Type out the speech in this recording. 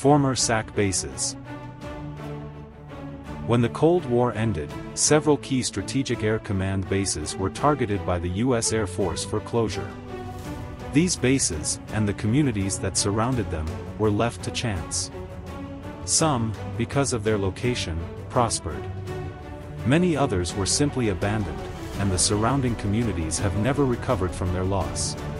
Former SAC bases. When the Cold War ended, several key Strategic Air Command bases were targeted by the U.S. Air Force for closure. These bases, and the communities that surrounded them, were left to chance. Some, because of their location, prospered. Many others were simply abandoned, and the surrounding communities have never recovered from their loss.